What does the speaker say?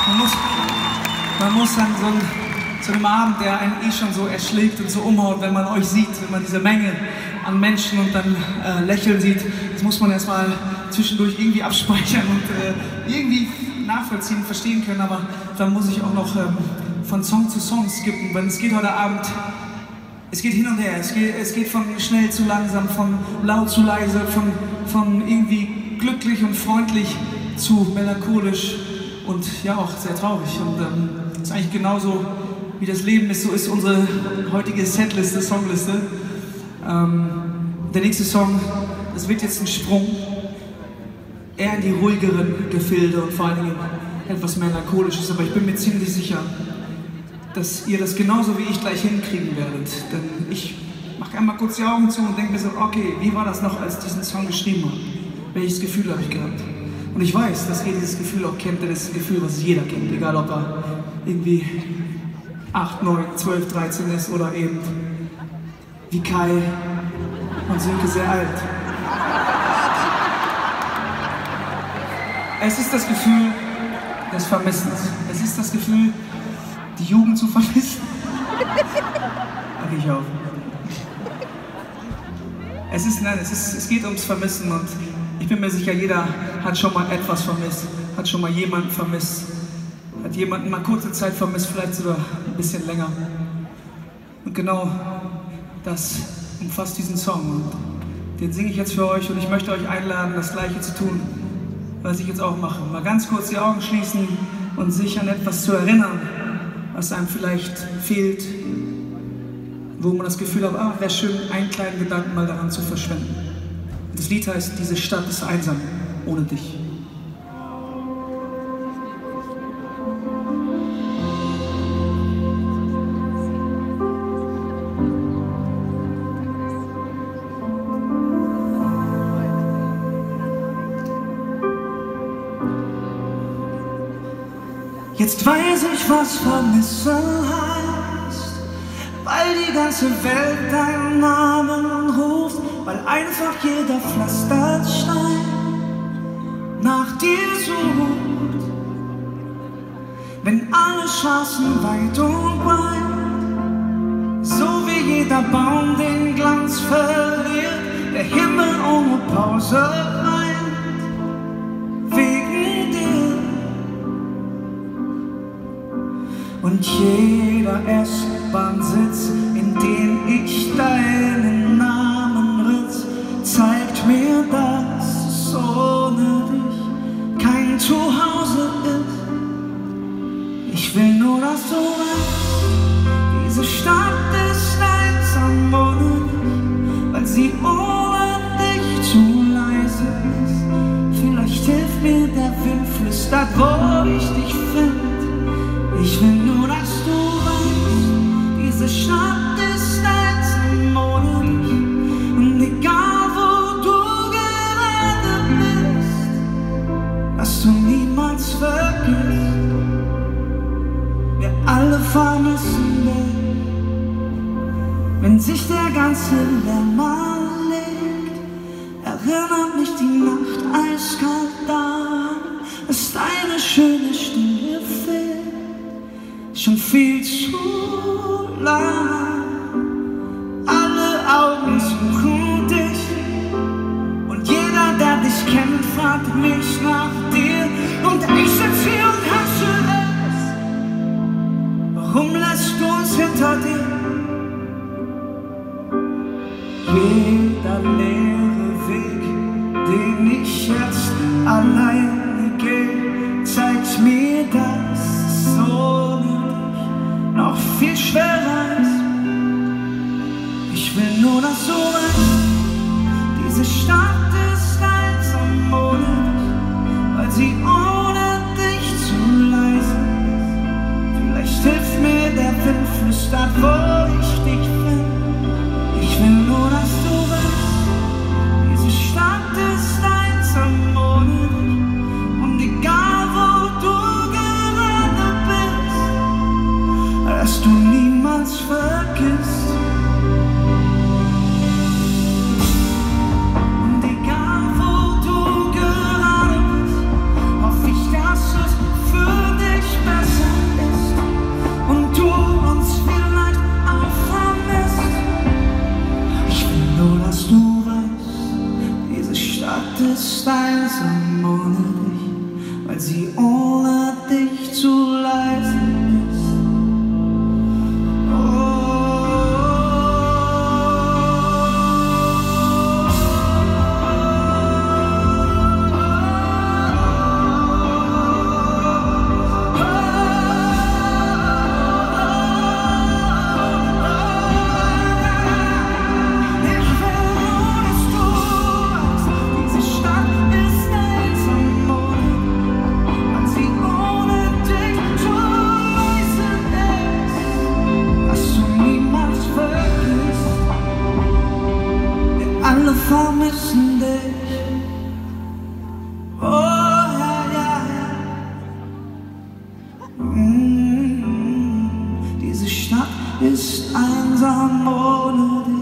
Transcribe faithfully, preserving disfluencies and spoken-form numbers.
Man muss, man muss an so einem, so einem Abend, der einen eh schon so erschlägt und so umhaut, wenn man euch sieht, wenn man diese Menge an Menschen und dann äh, Lächeln sieht, das muss man erstmal zwischendurch irgendwie abspeichern und äh, irgendwie nachvollziehen, verstehen können, aber dann muss ich auch noch ähm, von Song zu Song skippen, weil es geht heute Abend, es geht hin und her, es geht, es geht von schnell zu langsam, von laut zu leise, von, von irgendwie glücklich und freundlich zu melancholisch und ja auch sehr traurig. Und ähm, ist eigentlich genauso, wie das Leben ist, so ist unsere heutige Setliste, Songliste. Ähm, der nächste Song, das wird jetzt ein Sprung, eher in die ruhigeren Gefilde und vor allen Dingen etwas melancholisches, aber ich bin mir ziemlich sicher, dass ihr das genauso wie ich gleich hinkriegen werdet. Denn ich mache einmal kurz die Augen zu und denke mir so, okay, wie war das noch, als ich diesen Song geschrieben habe? Welches Gefühl habe ich gehabt? Und ich weiß, dass ihr dieses Gefühl auch kennt, denn es ist ein Gefühl, was jeder kennt, egal ob er irgendwie acht, neun, zwölf, dreizehn ist oder eben wie Kai und Sönke sehr alt. Es ist das Gefühl des Vermissens. Es ist das Gefühl, die Jugend zu vermissen. Okay, ich auf. Es ist, nein, es ist, es geht ums Vermissen und ich bin mir sicher, jeder hat schon mal etwas vermisst, hat schon mal jemanden vermisst, hat jemanden mal kurze Zeit vermisst, vielleicht sogar ein bisschen länger. Und genau das umfasst diesen Song und den singe ich jetzt für euch und ich möchte euch einladen, das Gleiche zu tun, was ich jetzt auch mache. Mal ganz kurz die Augen schließen und sich an etwas zu erinnern, was einem vielleicht fehlt, wo man das Gefühl hat, ah, wäre schön, einen kleinen Gedanken mal daran zu verschwenden. Das Lied heißt, diese Stadt ist einsam, ohne dich. Jetzt weiß ich, was vermissen heißt, weil die ganze Welt deinen Namen ruft, weil einfach jeder Pflasterstein nach dir sucht. Wenn alle Straßen weit und breit, so wie jeder Baum den Glanz verliert, der Himmel ohne Pause weint, wegen dir. Und jeder S-Bahn-Sitz, in den ich deinen Namen ritz, zeigt mir, dass es ohne dich kein Zuhause ist. Ich will nur, dass du weißt, diese Stadt ist einsam ohne dich, weil sie ohne dich zu leise ist. Vielleicht hilft mir der Wind, flüstert, wo ich dich finde. Ich will nur, dass du weißt, diese Stadt ist einsam ohne dich. Und egal wo du gerade bist, dass du niemals vergisst, wir alle vermissen dich. Wenn sich der ganze Lärm anlegt, erinnert mich die Nacht eiskalt daran, dass deine schöne Stimme fehlt. Schon viel zu lang. Alle Augen suchen dich und jeder, der dich kennt, fragt mich nach dir. Und ich sitz hier und hasse es. Warum lässt du uns hinter dir? Jeder leere Weg, den ich jetzt alleine gehe, zeigt mir, dass es so noch viel schwerer ist. Ich will nur, dass du weißt, diese Stadt ist einsam ohne dich, weil sie ohne dich zu leise ist. Vielleicht hilft mir der Wind, flüstert, wo ich dich finde. Ich will nur, dass du weißt, diese Stadt ist einsam ohne dich, weil sie ohne dich zu leise ist. Alle vermissen dich. Oh ja, ja, ja. Mm, diese Stadt ist einsam ohne dich.